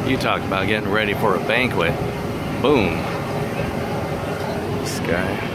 You talk about getting ready for a banquet. Boom. This guy.